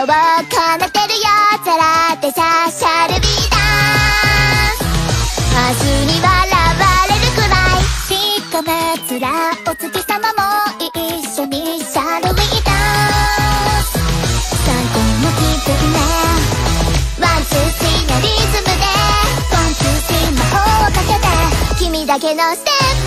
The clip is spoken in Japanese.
を奏でるよザラテシャシャルビーダンス明日に笑われるくらいしかめつらお月様も一緒にシャルビーダンス最高の気分ねワンツースリーのリズムでワンツースリー魔法をかけて君だけのステップ